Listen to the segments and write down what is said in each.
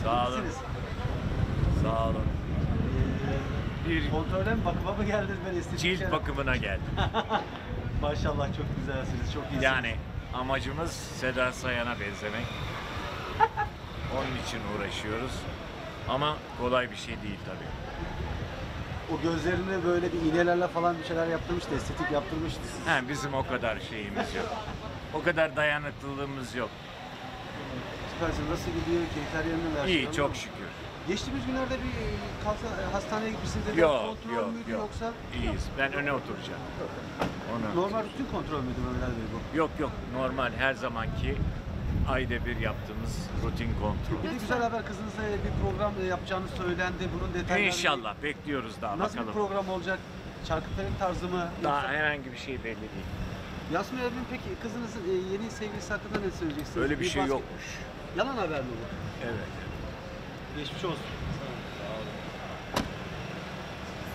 Sağ olun. İyisiniz. Sağ olun. Bir Kontrole mi, bakıma mı geldiniz, ben estetik cilt şeyler- bakımına geldim. Maşallah çok güzelsiniz, çok iyisiniz. Yani amacımız Seda Sayan'a benzemek. Onun için uğraşıyoruz. Ama kolay bir şey değil tabii. O gözlerini böyle bir iğnelerle falan bir şeyler yaptırmıştı, estetik yaptırmıştı siz. He, bizim o kadar şeyimiz yok. O kadar dayanıklılığımız yok. Süpersiniz. Nasıl gidiyor? Keyifler yerinde mi? Her şey İyi, yolunda çok mı? şükür. Geçtiğimiz günlerde bir hastaneye gitmişsiniz dedi. Yok, Kontrol yok, müydü yok. yoksa? İyiyiz. Ben öne oturacağım. Onu. Normal rutin kontrol müydü Mehmet Ali Bey bu? Yok yok, normal her zamanki ayda bir yaptığımız rutin kontrol. Bir de güzel haber, kızınızla bir program yapacağını söylendi. Bunun detayları... İnşallah bekliyoruz daha Nasıl bakalım. bir program olacak? Çarkıfelek tarzı mı? Daha Yoksa- herhangi bir şey belli değil. Yasmin Erbil, peki kızınızın yeni sevgilisi hakkında ne söyleyeceksiniz? Öyle bir şey basket- yokmuş. Yalan haber mi bu? Evet. Geçmiş olsun.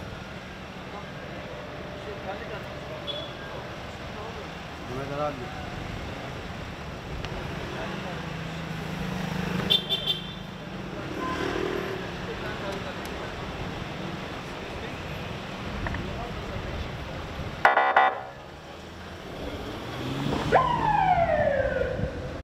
Mehmet Ali abi.